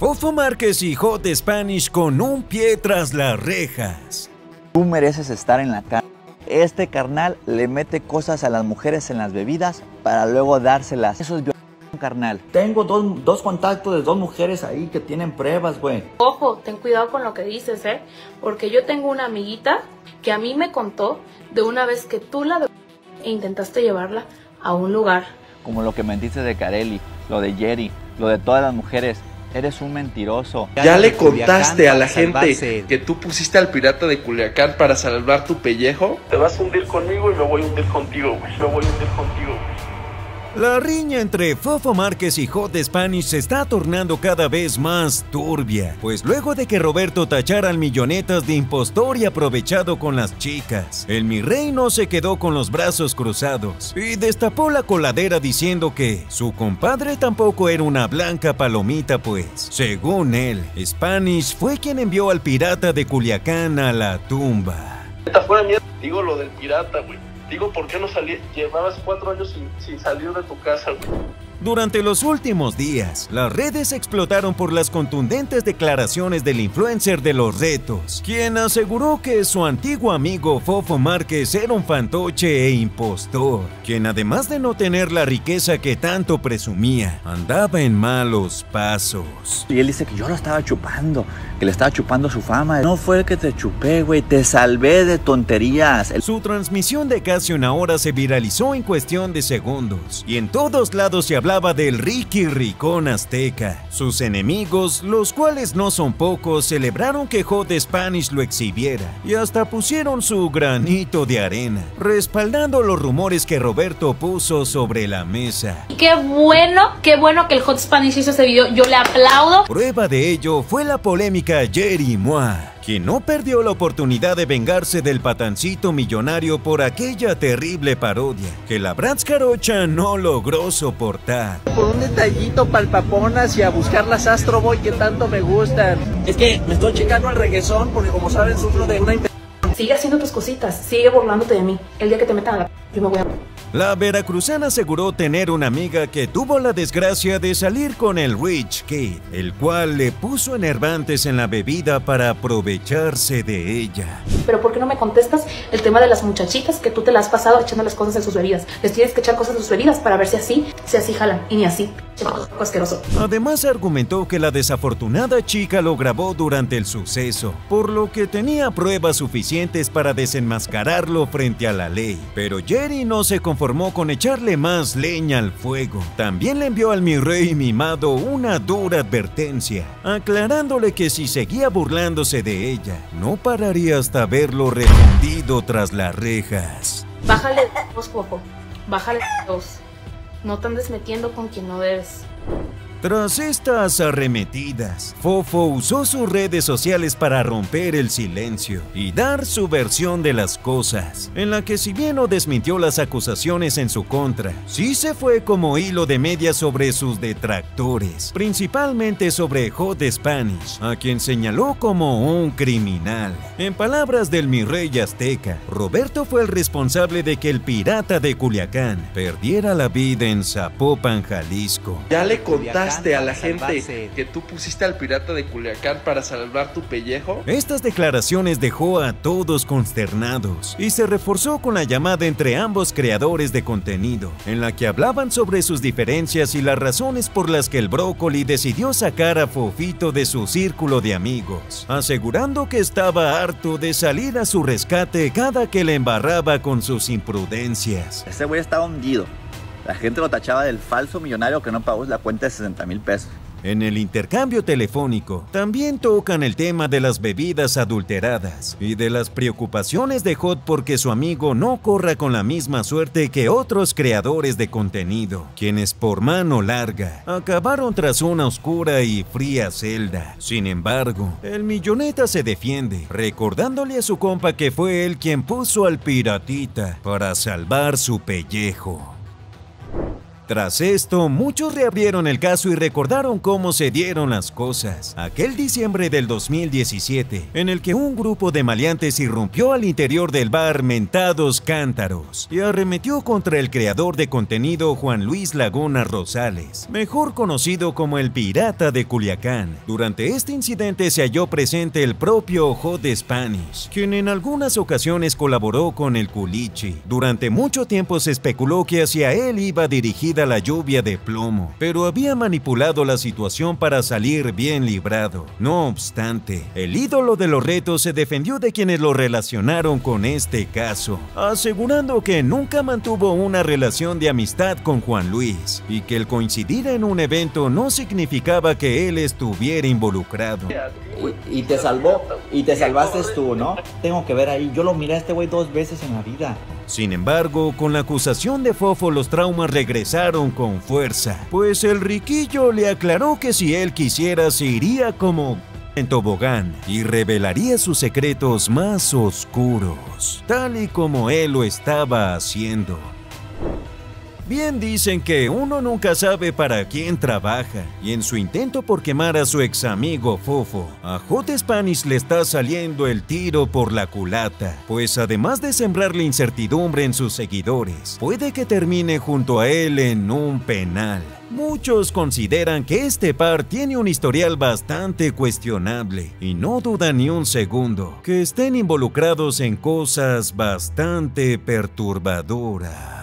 Fofo Márquez y Hot Spanish con un pie tras las rejas. Tú mereces estar en la cárcel. Este carnal le mete cosas a las mujeres en las bebidas para luego dárselas. Eso es violación, carnal. Tengo dos contactos de dos mujeres ahí que tienen pruebas, güey. Ojo, ten cuidado con lo que dices, porque yo tengo una amiguita que a mí me contó de una vez que tú e intentaste llevarla a un lugar. Como lo que mentiste de Carelli, lo de Jerry, lo de todas las mujeres. Eres un mentiroso. Ya le contaste a la gente que tú pusiste al pirata de Culiacán para salvar tu pellejo. Te vas a hundir conmigo y me voy a hundir contigo, güey. Me voy a hundir contigo, güey. La riña entre Fofo Márquez y Hot Spanish se está tornando cada vez más turbia, pues luego de que Roberto tachara al Millonetas de impostor y aprovechado con las chicas, el mi rey no se quedó con los brazos cruzados y destapó la coladera diciendo que su compadre tampoco era una blanca palomita, pues, según él, Spanish fue quien envió al pirata de Culiacán a la tumba. Esta fuera mierda, digo lo del pirata, güey. Digo, ¿por qué no salí? Llevabas 4 años sin salir de tu casa, güey. Durante los últimos días, las redes explotaron por las contundentes declaraciones del influencer de los retos, quien aseguró que su antiguo amigo Fofo Márquez era un fantoche e impostor, quien además de no tener la riqueza que tanto presumía, andaba en malos pasos. Y él dice que yo lo estaba chupando, que le estaba chupando su fama. No fue el que te chupé, güey, te salvé de tonterías. Su transmisión de casi una hora se viralizó en cuestión de segundos, y en todos lados se hablaba del Ricky Ricón azteca. Sus enemigos, los cuales no son pocos, celebraron que Hot Spanish lo exhibiera y hasta pusieron su granito de arena, respaldando los rumores que Roberto puso sobre la mesa. Qué bueno que el Hot Spanish hizo ese video, yo le aplaudo. Prueba de ello fue la polémica Jerry Mois, quien no perdió la oportunidad de vengarse del patancito millonario por aquella terrible parodia que la Bratz Carocha no logró soportar. Por un detallito palpaponas y a buscar las Astro Boy que tanto me gustan. Es que me estoy checando al reggaezón porque, como saben, sufro de una... Sigue haciendo tus cositas, sigue burlándote de mí. El día que te metan a la... yo me voy a... La veracruzana aseguró tener una amiga que tuvo la desgracia de salir con el Rich Kid, el cual le puso enervantes en la bebida para aprovecharse de ella. Pero ¿por qué no me contestas el tema de las muchachitas que tú te las has pasado echando las cosas en sus bebidas? Les tienes que echar cosas en sus bebidas para ver si así jalan, y ni así. Asqueroso. Además argumentó que la desafortunada chica lo grabó durante el suceso, por lo que tenía pruebas suficientes para desenmascararlo frente a la ley. Pero Jerry no se conformó con echarle más leña al fuego. También le envió al mi rey mimado una dura advertencia, aclarándole que si seguía burlándose de ella, no pararía hasta verlo refundido tras las rejas. Bájale dos, Fofo. Bájale dos. No te andes metiendo con quien no debes. Tras estas arremetidas, Fofo usó sus redes sociales para romper el silencio y dar su versión de las cosas, en la que si bien no desmintió las acusaciones en su contra, sí se fue como hilo de media sobre sus detractores, principalmente sobre Hot Spanish, a quien señaló como un criminal. En palabras del mi rey azteca, Roberto fue el responsable de que el pirata de Culiacán perdiera la vida en Zapopan, Jalisco. Ya le contaste a la gente que tú pusiste al pirata de Culiacán para salvar tu pellejo. Estas declaraciones dejó a todos consternados y se reforzó con la llamada entre ambos creadores de contenido, en la que hablaban sobre sus diferencias y las razones por las que el brócoli decidió sacar a Fofito de su círculo de amigos, asegurando que estaba harto de salir a su rescate cada que le embarraba con sus imprudencias. Ese güey estaba hundido. La gente lo tachaba del falso millonario que no pagó la cuenta de 60,000 pesos. En el intercambio telefónico, también tocan el tema de las bebidas adulteradas y de las preocupaciones de Hot porque su amigo no corra con la misma suerte que otros creadores de contenido, quienes por mano larga acabaron tras una oscura y fría celda. Sin embargo, el milloneta se defiende, recordándole a su compa que fue él quien puso al piratita para salvar su pellejo. Tras esto, muchos reabrieron el caso y recordaron cómo se dieron las cosas. Aquel diciembre del 2017, en el que un grupo de maleantes irrumpió al interior del bar Mentados Cántaros y arremetió contra el creador de contenido Juan Luis Laguna Rosales, mejor conocido como el Pirata de Culiacán. Durante este incidente se halló presente el propio Hot Spanish, quien en algunas ocasiones colaboró con el Culichi. Durante mucho tiempo se especuló que hacia él iba dirigida la lluvia de plomo, pero había manipulado la situación para salir bien librado. No obstante, el ídolo de los retos se defendió de quienes lo relacionaron con este caso, asegurando que nunca mantuvo una relación de amistad con Juan Luis y que el coincidir en un evento no significaba que él estuviera involucrado. Y te salvó, y te salvaste tú, ¿no? Tengo que ver ahí, yo lo miré a este güey 2 veces en la vida. Sin embargo, con la acusación de Fofo, los traumas regresaron con fuerza, pues el riquillo le aclaró que si él quisiera se iría como en tobogán y revelaría sus secretos más oscuros, tal y como él lo estaba haciendo. Bien dicen que uno nunca sabe para quién trabaja, y en su intento por quemar a su ex amigo Fofo, a Hot Spanish le está saliendo el tiro por la culata, pues además de sembrarle incertidumbre en sus seguidores, puede que termine junto a él en un penal. Muchos consideran que este par tiene un historial bastante cuestionable y no dudan ni un segundo que estén involucrados en cosas bastante perturbadoras.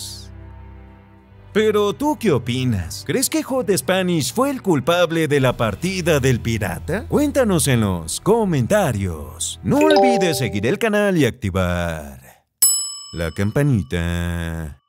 Pero ¿tú qué opinas? ¿Crees que Hot Spanish fue el culpable de la partida del pirata? Cuéntanos en los comentarios. No olvides seguir el canal y activar la campanita.